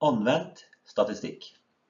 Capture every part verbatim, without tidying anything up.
Anvendt statistikk.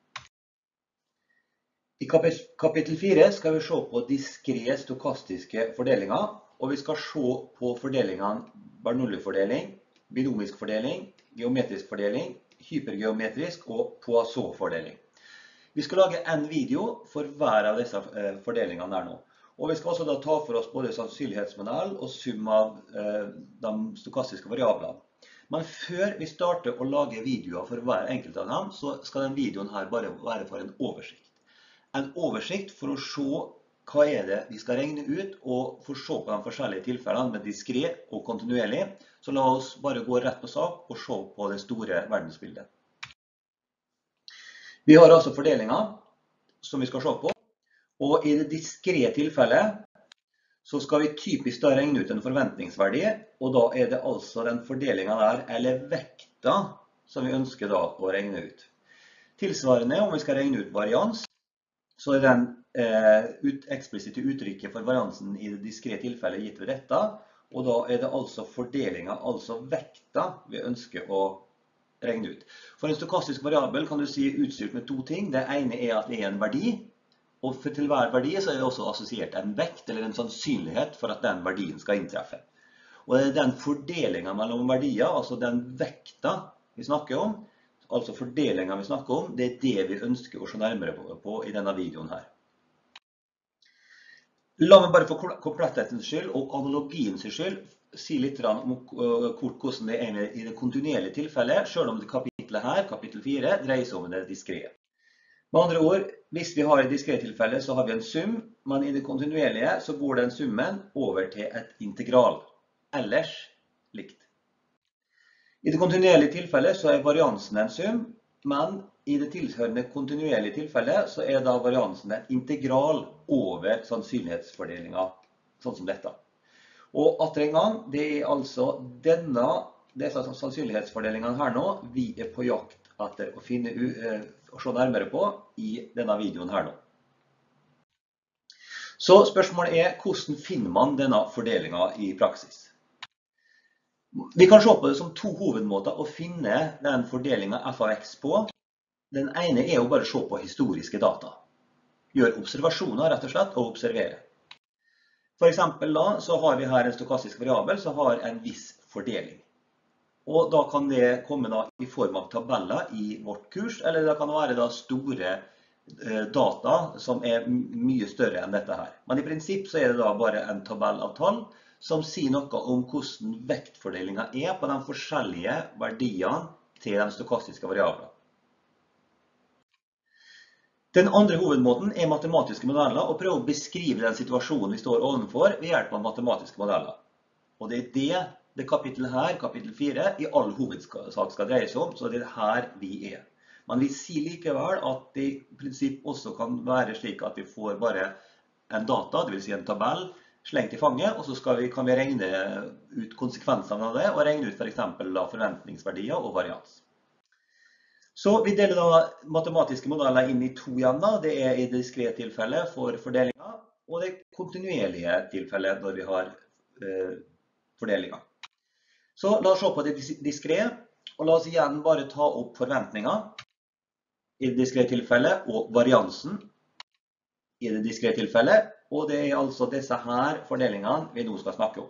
I kapittel fire skal vi se på diskrete stokastiske fordelinger, og vi skal se på fordelingene Bernoulli-fordeling, binomisk fordeling, geometrisk fordeling, hypergeometrisk og Poisson-fordeling. Vi skal lage en video for hver av disse fordelingene her nå. Og vi skal også da ta for oss både sannsynlighetsmodell og sum av eh, de stokastiske variablene. Men før vi starter å lage videoer for hver enkelt av dem, så skal den videoen her bare være for en oversikt. En oversikt for å se hva er det vi skal regne ut, og for å se på de forskjellige tilfellene med diskret og kontinuerlig. Så la oss bare gå rett på sak og se på det store verdensbildet. Vi har altså fordelinger som vi skal se på. Og i det diskrete tilfellet så skal vi typisk da regne ut en forventningsverdi, og da er det altså den fordelingen der, eller vekta, som vi ønsker da å regne ut. Tilsvarende, om vi skal regne ut varians, så er den eh, ut, eksplisitte uttrykket for variansen i det diskrete tilfellet gitt ved dette, og da er det altså fordelingen, altså vekta, vi ønsker å regne ut. For en stokastisk variabel kan du si utstyrt med to ting. Det ene er at det er en verdi, og for til hver verdi så er det også assosiert en vekt eller en sannsynlighet for at den verdien skal inntreffe. Og det er den fordelingen mellom verdier, altså den vekta vi snakker om, altså fordelingen vi snakker om, det er det vi ønsker å se nærmere på, på i denne videoen her. La meg bare for kompletthetens skyld og analogiens skyld si litt om kort hvordan det er i det kontinuerlige tilfellet, selv om det kapitlet her, kapittel fire, dreier seg om det diskrete. Med andre ord, hvis vi har et diskret tilfelle, så har vi en sum, men i det kontinuerlige så går den summen over til et integral, ellers likt. I det kontinuerlige tilfellet så er variansen en sum, men i det tilhørende kontinuerlige tilfellet så er da variansen en integral over sannsynlighetsfordelingen, sånn som dette. Og atter en gang, det er altså denne, disse sannsynlighetsfordelingene her nå, vi er på jakt etter å finne å se nærmere på i denne videoen her nå. Så spørsmålet er, hvordan finner man denne fordelingen i praksis? Vi kan se på det som to hovedmåter å finne den fordelingen f av x på. Den ene er å bare se på historiske data. Gjør observasjoner rett og slett, og observere. For eksempel da, så har vi her en stokastisk variabel som har en viss fordeling. Og da kan det komme da i form av tabeller i vårt kurs, eller det kan være da store eh, data som er mye større enn dette her. Men i prinsipp så er det da bare en tabell av tall som sier noe om hvordan vektfordelingen er på de forskjellige verdiene til de stokastiske variablene. Den andre hovedmåten er matematiske modeller, og prøve å beskrive den situasjonen vi står ovenfor ved hjelp av matematiske modeller. Og det er det Det kapittelet her, kapittel fire, i all hovedsak skal dreie seg om, så det er her vi er. Men vi sier likevel at det i prinsipp også kan være slik at vi får bare en data, det vil si en tabell, slengt i fanget, og så skal vi, kan vi regne ut konsekvensene av det, og regne ut for eksempel da forventningsverdier og varians. Så vi deler da matematiske modeller inn i to igjen da. Det er i det diskrete tilfellet for fordelinger, og det kontinuerlige tilfellet når vi har eh, fordelinger. Så la oss se på det diskrete, og la oss igjen bare ta opp forventninger i det diskrete tilfellet, og variansen i det diskrete tilfellet, og det er altså disse her fordelingene vi nå skal snakke om.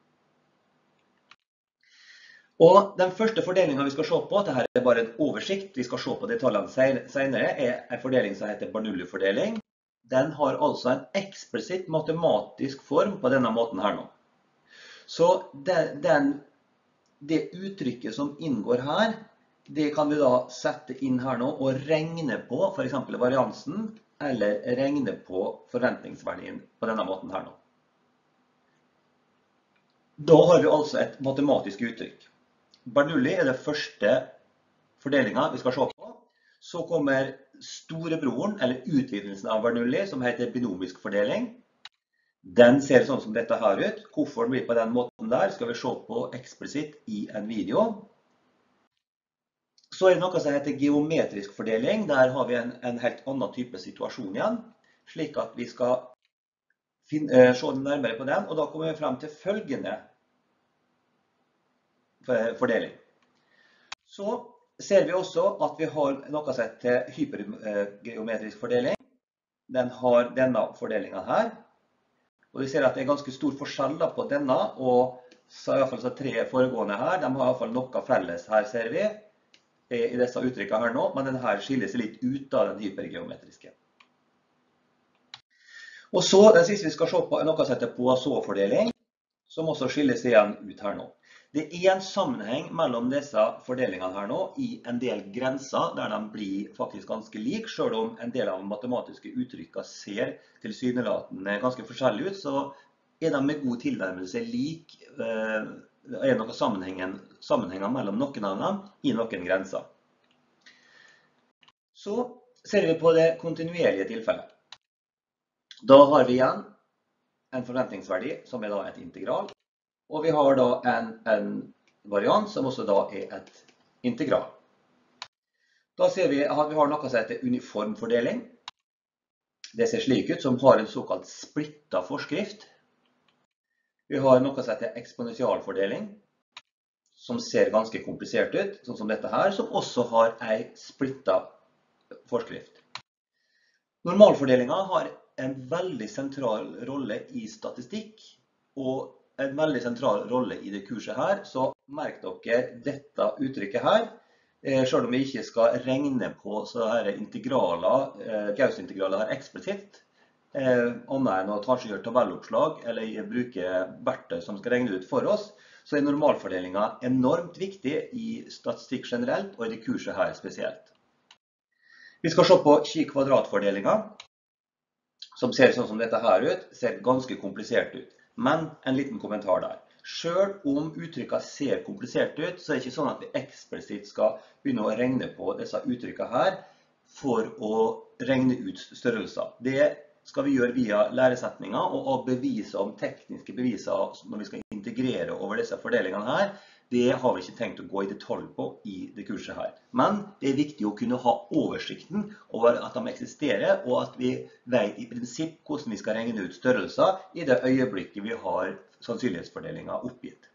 Og den første fordelingen vi skal se på, dette er bare en oversikt, vi skal se på detaljene senere, er en fordeling som heter Bernoulli-fordeling. Den har altså en eksplisitt matematisk form på denne måten her nå. Så den, den det uttrykket som inngår her, det kan vi da sette inn her nå og regne på for eksempel variansen, eller regne på forventningsverdien på denne måten her nå. Da har vi altså et matematisk uttrykk. Bernoulli er det første fordelingen vi skal se på. Så kommer storebroren, eller utvidelsen av Bernoulli, som heter binomisk fordeling. Den ser sånn som dette her ut. Hvorfor den blir på den måten der skal vi se på eksplisitt i en video. Så er det noe som heter geometrisk fordeling. Der har vi en, en helt annen type situasjon igjen, slik at vi skal finne, se nærmere på den, og da kommer vi frem til følgende fordeling. Så ser vi også at vi har noe som heter hypergeometrisk fordeling. Den har denne fordelingen her. Og vi ser at det er ganske stor forskjell da på denne, og så i hvert fall så tre foregående her, de har i hvert fall noe felles her, ser vi, i disse uttrykkene her nå, men den her skiller seg litt ut av den hypergeometriske. Og så, den siste vi skal se på er noe som heter Poisson-fordeling, som også skiller seg igjen ut her nå. Det er en sammenheng mellom disse fordelingene her nå i en del grenser, der de blir faktisk ganske like, selv om en del av matematiske uttrykker ser tilsynelatende ganske forskjellige ut, så er de med god tilnærmelse lik, eh, er noen sammenhenger, sammenhenger mellom noen av dem i noen grenser. Så ser vi på det kontinuerlige tilfellet. Da har vi igjen en forventningsverdi som er da et integral, og vi har da en, en variant som også da er et integral. Da ser vi at vi har noe som heter uniformfordeling. Det ser slik ut som har en såkalt splittet forskrift. Vi har noe som heter eksponentialfordeling, som ser ganske komplisert ut, sånn som dette her, som også har en splittet forskrift. Normalfordelingen har en veldig sentral rolle i statistikk, og en veldig sentral rolle i det kurset her, så merk dere dette uttrykket her, selv om vi ikke skal regne på så her integraler, Gauss-integraler her eksplisitt, annet enn å kanskje gjøre tabelloppslag eller bruke verktøy som skal regne ut for oss, så er normalfordelingen enormt viktig i statistikk generelt, og i det kurset her spesielt. Vi skal se på chi-kvadratfordelingen, som ser sånn som dette her ut, ser ganske komplisert ut. Men en liten kommentar der. Selv om uttrykkene ser komplisert ut, så er det ikke sånn at vi eksplisitt skal begynne å regne på disse uttrykkene her for å regne ut størrelser. Det skal vi gjøre via læresetninger, og av beviser om tekniske beviser når vi skal integrere over disse fordelingene her, det har vi ikke tenkt å gå i detalj på i det kurset her. Men det er viktig å kunne ha oversikten over at de eksisterer, og at vi vet i prinsipp hvordan vi skal regne ut størrelser i det øyeblikket vi har sannsynlighetsfordelingen oppgitt.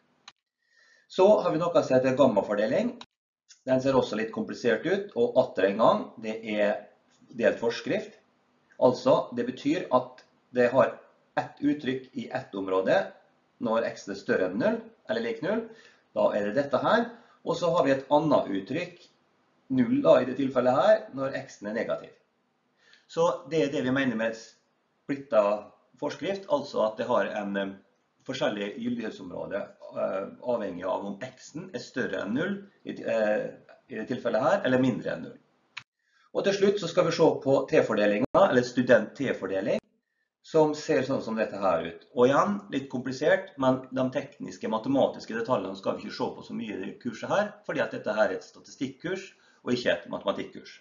Så har vi noe som heter gammafordeling. Den ser også litt komplisert ut, og atter en gang, det er delt forskrift. Altså, det betyr at det har ett uttrykk i ett område når x er større enn null, eller lik null. Da er det dette her, og så har vi et annet uttrykk, null da i det tilfellet her, når x-en er negativ. Så det er det vi mener med splittet forskrift, altså at det har en forskjellig gyldighetsområde avhengig av om x-en er større enn null i det tilfellet her, eller mindre enn null. Og til slutt så skal vi se på t-fordelingen, eller student-t-fordeling, som ser sånn som dette her ut. Og igjen, litt komplisert, men de tekniske, matematiske detaljene skal vi ikke se på så mye i kurset her, fordi at dette her er et statistikkurs, og ikke et matematikkurs.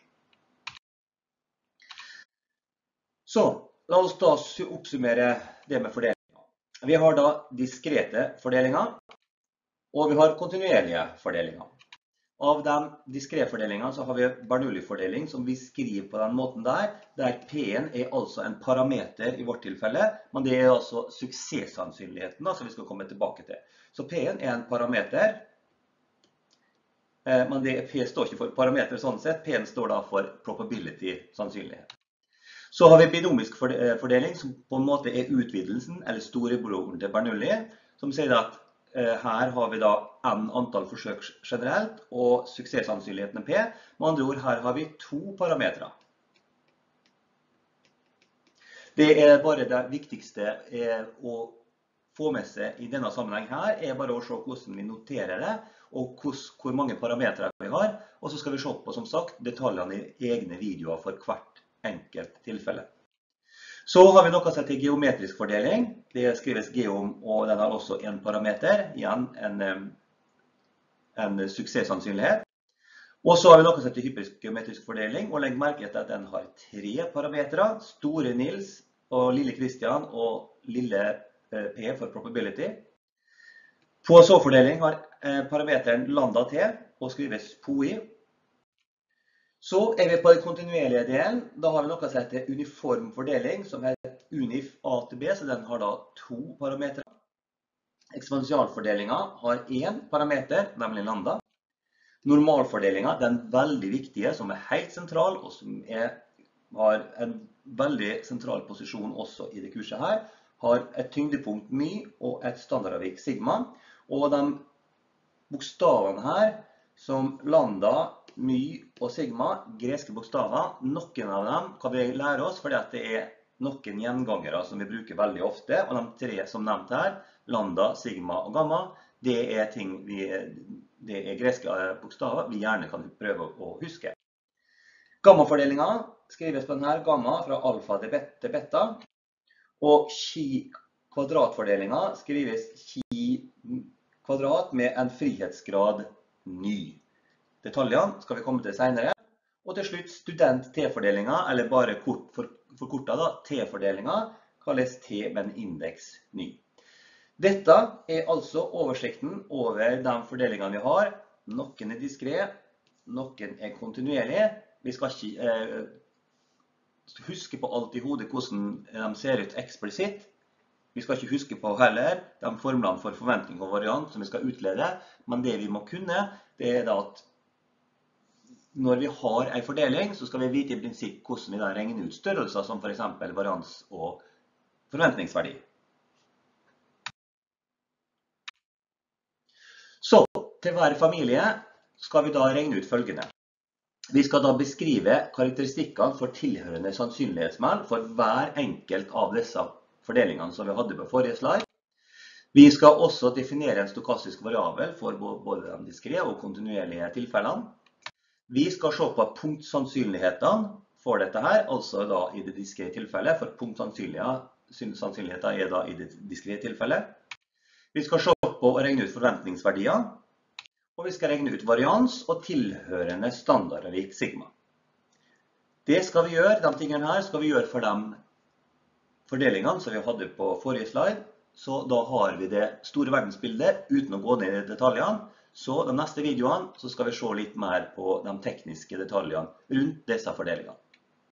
Så, la oss da oppsummere det med fordelinger. Vi har da diskrete fordelinger, og vi har kontinuerlige fordelinger. Av de diskrete fordelingene så har vi Bernoulli-fordeling som vi skriver på den måten der, der P-en er altså en parameter i vårt tilfelle, men det er altså suksesssannsynligheten da, som vi skal komme tilbake til. Så P-en er en parameter, men det, P står ikke for parameter sånn sett, P-en står da for probability sannsynlighet. Så har vi binomisk fordeling som på en måte er utvidelsen, eller storebroren til Bernoulli, som sier at her har vi da n antall forsøk generelt, og suksesssannsynligheten er P. Med andre ord, her har vi to parametre. Det er bare det viktigste å få med seg i denne sammenheng her, er bare å se hvordan vi noterer det, og hvor mange parametre vi har. Og så skal vi se på, som sagt, detaljene i egne videoer for hvert enkelt tilfelle. Så har vi noe som heter geometrisk fordeling. Det skrives geom, og den har også en parameter, igjen en, en suksesssannsynlighet. Og så har vi noe som heter hypergeometrisk fordeling, og legg merke til at den har tre parametre. Store Nils og lille Christian og lille P for probability. Poisson-fordeling har parameteren lambda t, og skrives poi. Så er vi på den kontinuerlige delen. Da har vi noe som heter uniform fordeling, som heter unif A til B, så den har da to parametre. Eksponentialfordelingen har én parameter, nemlig lambda. Normalfordelingen, den veldig viktige, som er helt sentral, og som er, har en veldig sentral posisjon også i det kurset her, har et tyngdepunkt my og et standardavvik sigma. Og de bokstavene her, som lambda, my og sigma, greske bokstaver, noen av dem kan vi lære oss fordi at det er noen gjengangere som vi bruker veldig ofte, og de tre som nevnt her, lambda, sigma og gamma, det er ting vi, det er greske bokstaver vi gjerne kan prøve å huske. Gammafordelingen skrives på denne gamma fra alfa til beta, og chi kvadratfordelingen skrives chi kvadrat med en frihetsgrad ny. Detaljene skal vi komme til senere. Og til slutt student-t-fordelingen, eller bare kort for, forkortet da, t-fordelingen, kalles t med en indeks ny. Dette er altså oversikten over de fordelingene vi har. Noen er diskret, noen er kontinuerlige. Vi skal ikke eh, huske på alt i hodet hvordan de ser ut eksplisitt. Vi skal ikke huske på heller de formlene for forventning og variant som vi skal utlede, men det vi må kunne, det er da at når vi har en fordeling, så skal vi vite i prinsipp hvordan vi da regner ut størrelser som for eksempel varians og forventningsverdi. Så, til hver familie skal vi da regne ut følgende. Vi skal da beskrive karakteristikker for tilhørende sannsynlighetsmell for hver enkelt av disse fordelingene som vi hadde på forrige slide. Vi skal også definere en stokastisk variabel for både de diskrete og kontinuerlige tilfellene. Vi skal se på punktsannsynlighetene for dette her, altså da i det diskrete tilfellet, for punktsannsynligheten er da i det diskrete tilfellet. Vi skal se på å regne ut forventningsverdier, og vi skal regne ut varians og tilhørende standardavvik sigma. Det skal vi gjøre, de tingene her skal vi gjøre for de fordelingene som vi hadde på forrige slide, så da har vi det store verdensbildet uten å gå ned i detaljene. Så de neste videoene så skal vi se litt mer på de tekniske detaljene rundt disse fordelingene.